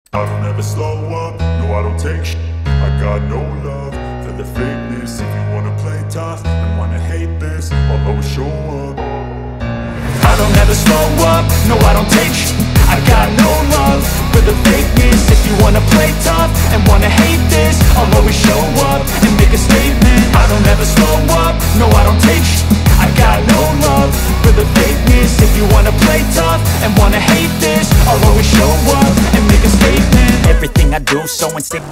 I don't ever slow up, no I don't take sh**. I got no love for the fakeness. If you wanna play tough and wanna hate this, I'll always show up. I don't ever slow up, no I don't take sh**. I got no love for the fakeness. If you wanna play tough and wanna hate this, I'll always show up and make a statement. I don't ever slow up, no I don't take sh**. I got no love for the fakeness. If you wanna play tough and wanna hate this, I'll always show up and make a statement. Everything I do so instinctive.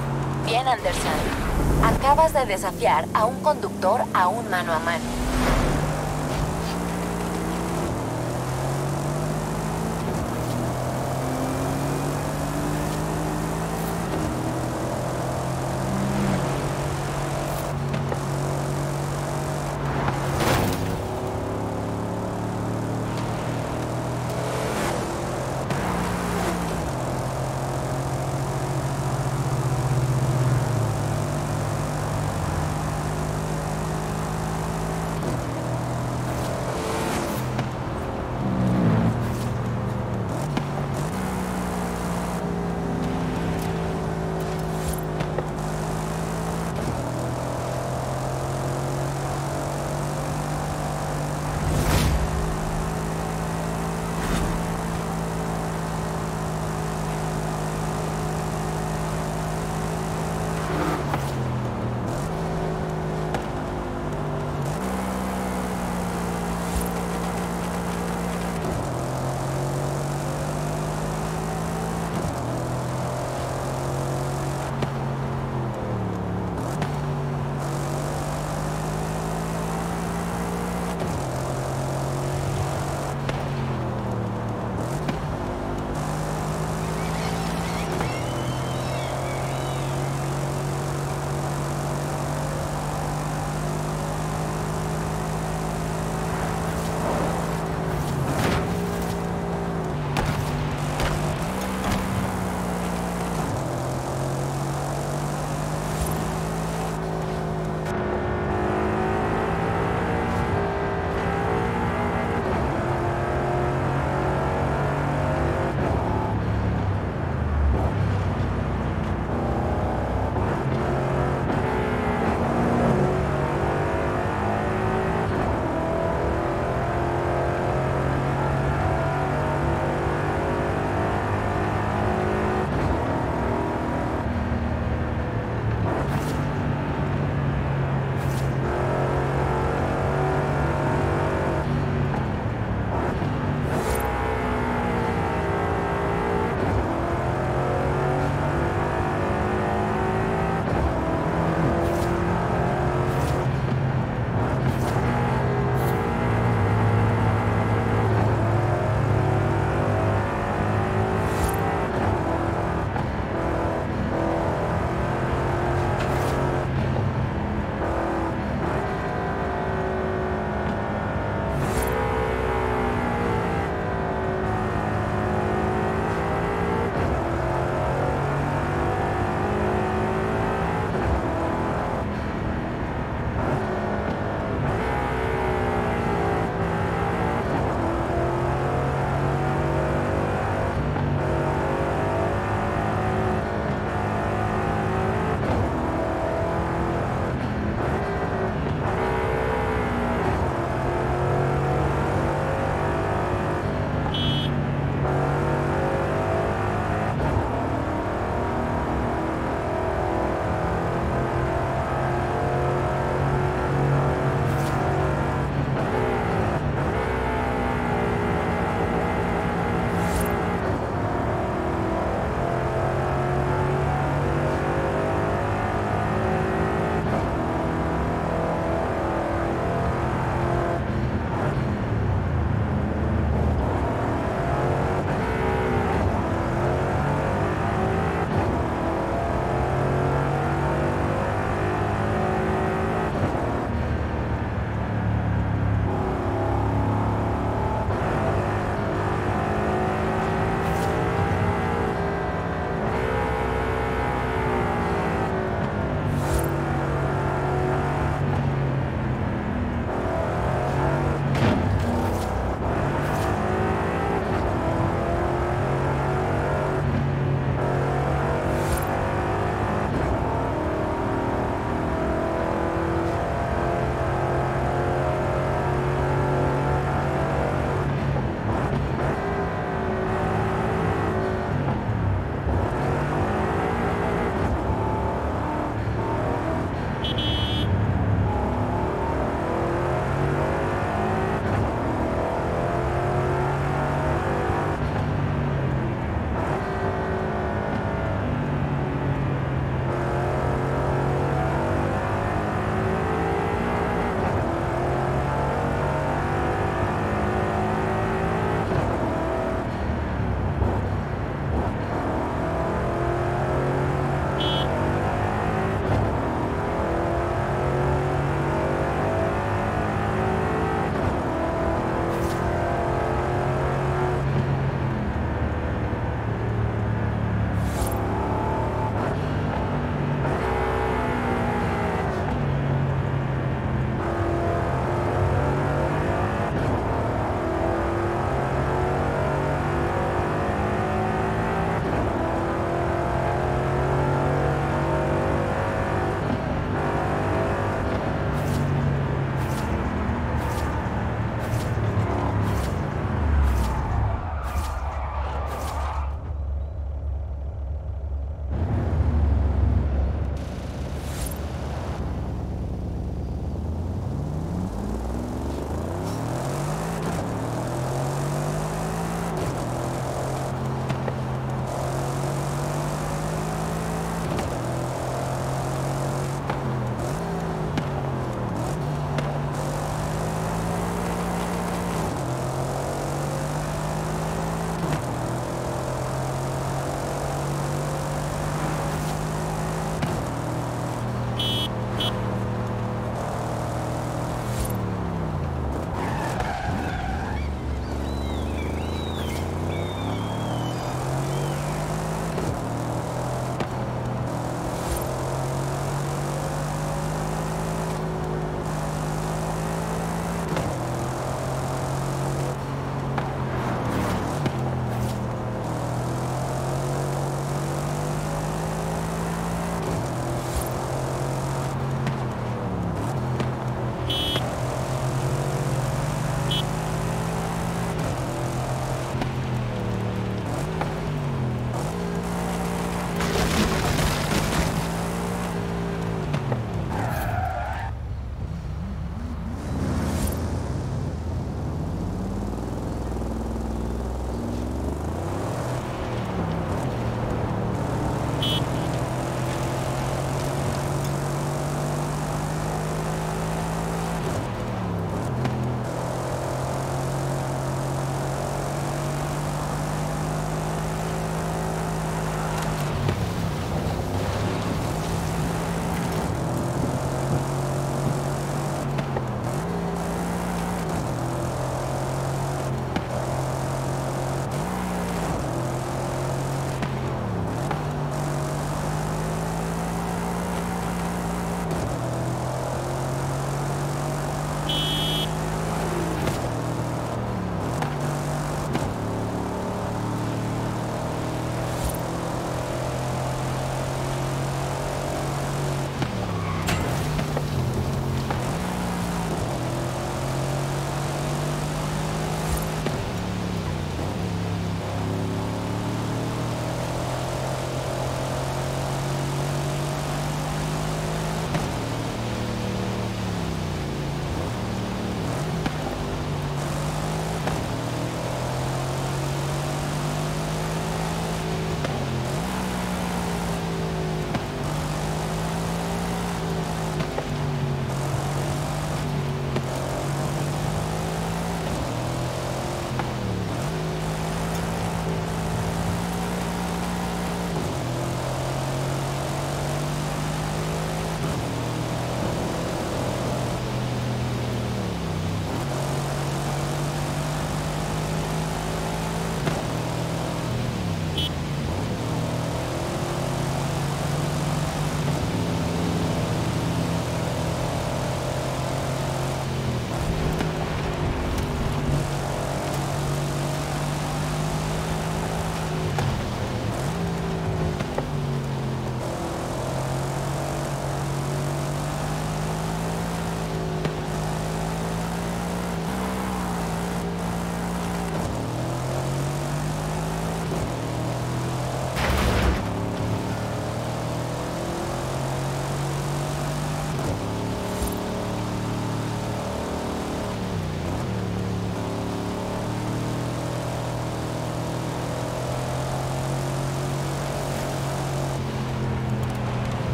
Bien, Anderson. Acabas de desafiar a un conductor a un mano a mano.